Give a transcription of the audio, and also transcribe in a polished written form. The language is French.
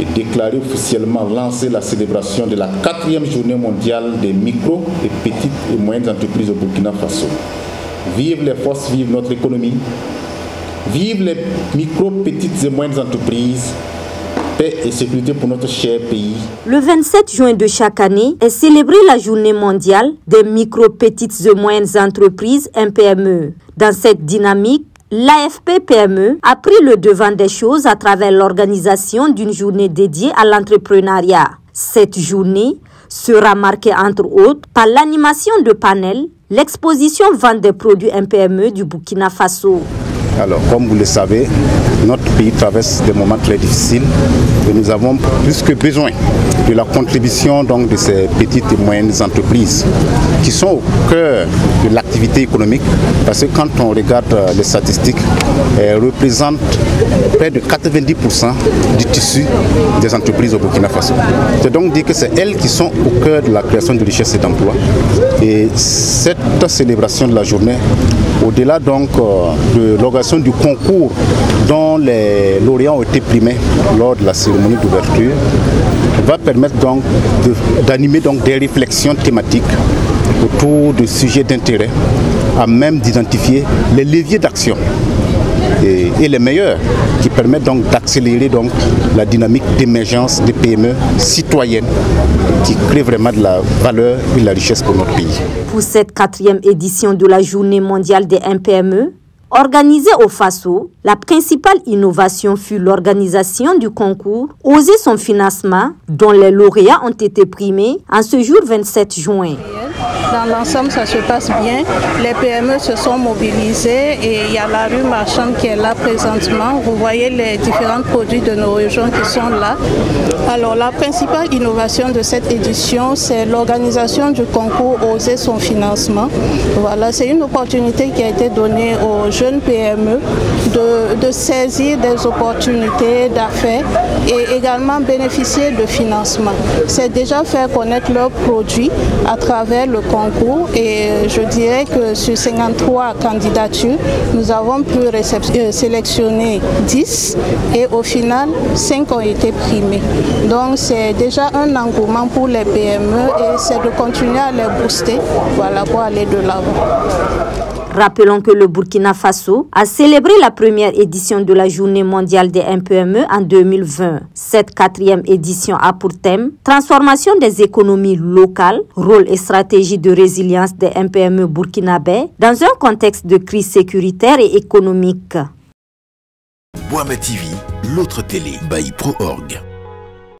et déclaré officiellement lancer la célébration de la 4e journée mondiale des micro et petites et moyennes entreprises au Burkina Faso. Vive les forces, vive notre économie, vive les micro, petites et moyennes entreprises. Paix et sécurité pour notre cher pays. Le 27 juin de chaque année est célébrée la journée mondiale des micro, petites et moyennes entreprises MPME. Dans cette dynamique, l'AFP-PME a pris le devant des choses à travers l'organisation d'une journée dédiée à l'entrepreneuriat. Cette journée sera marquée entre autres par l'animation de panels, l'exposition vente des produits MPME du Burkina Faso. Alors, comme vous le savez, notre pays traverse des moments très difficiles et nous avons plus que besoin de la contribution donc, de ces petites et moyennes entreprises qui sont au cœur de l'activité économique parce que quand on regarde les statistiques, elles représentent près de 90% du tissu des entreprises au Burkina Faso. C'est donc dire que c'est elles qui sont au cœur de la création de richesses et d'emplois. Et cette célébration de la journée, au-delà donc de l'organisation du concours dont les lauréats ont été primés lors de la cérémonie d'ouverture, va permettre donc d'animer des réflexions thématiques autour de sujets d'intérêt, à même d'identifier les leviers d'action et les meilleurs qui permettent donc d'accélérer la dynamique d'émergence des PME citoyennes qui créent vraiment de la valeur et de la richesse pour notre pays. Pour cette 4e édition de la Journée mondiale des MPME, organisée au Faso, la principale innovation fut l'organisation du concours Oser son financement, dont les lauréats ont été primés en ce jour 27 juin. Dans l'ensemble, ça se passe bien. Les PME se sont mobilisées et il y a la rue marchande qui est là présentement. Vous voyez les différents produits de nos régions qui sont là. Alors, la principale innovation de cette édition, c'est l'organisation du concours Oser son financement. Voilà, c'est une opportunité qui a été donnée aux jeunes PME de saisir des opportunités d'affaires et également bénéficier de financement. C'est déjà faire connaître leurs produits à travers le concours et je dirais que sur 53 candidatures, nous avons pu sélectionner 10 et au final 5 ont été primés. Donc c'est déjà un engouement pour les PME et c'est de continuer à les booster, voilà, pour aller de l'avant. Rappelons que le Burkina Faso a célébré la première édition de la Journée mondiale des MPME en 2020. Cette 4e édition a pour thème « Transformation des économies locales, rôle et stratégie de résilience des MPME burkinabais dans un contexte de crise sécuritaire et économique ». Boama TV, l'autre télé by ProOrg.